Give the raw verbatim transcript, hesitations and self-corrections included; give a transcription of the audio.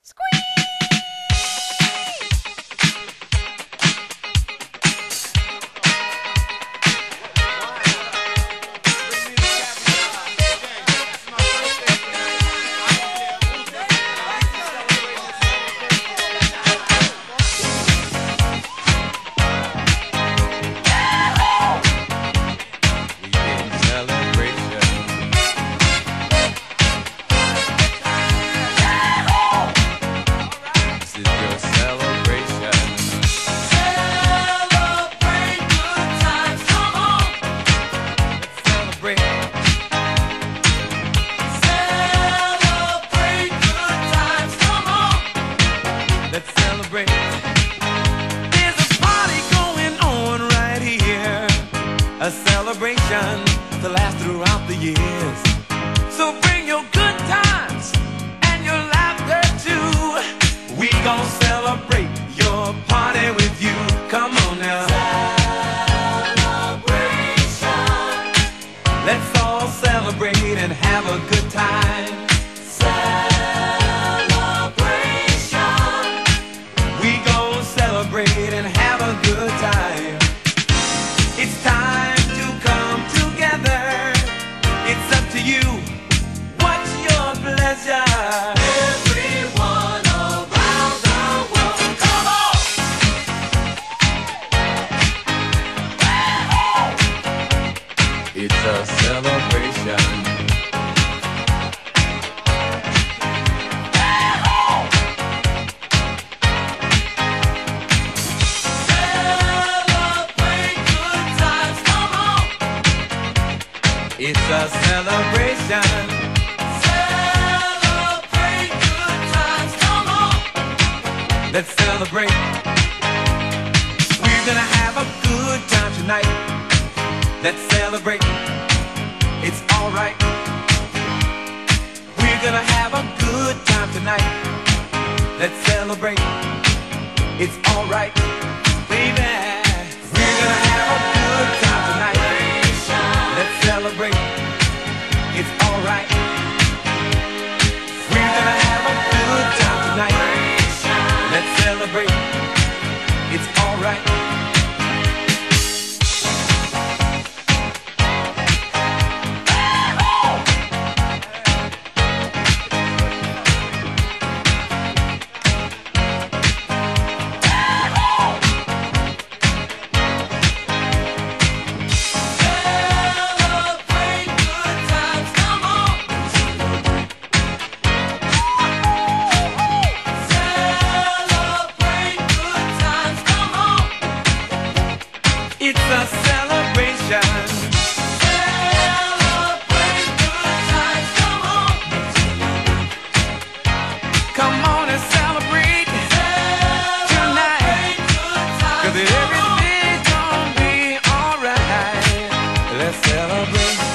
A celebration to last throughout the years. So bring your good times and your laughter too. We gon' celebrate your party with you. Come on now. Celebration. Let's all celebrate and have a good time. Celebration. We gon' celebrate and have a good time. It's time to come together. It's up to you. What's your pleasure? Everyone around the world, come on! It's a celebration. It's a celebration. Celebrate good times, come on. Let's celebrate. We're gonna have a good time tonight. Let's celebrate. It's alright. We're gonna have a good time tonight. Let's celebrate. It's alright, baby. We're gonna have a good time tonight. Let's celebrate. It's alright. We're gonna have a good time tonight. Let's celebrate. It's alright. It's a celebration. Celebrate good times, come on. Come on and celebrate, celebrate tonight. Cause everything's gonna be alright. Let's celebrate.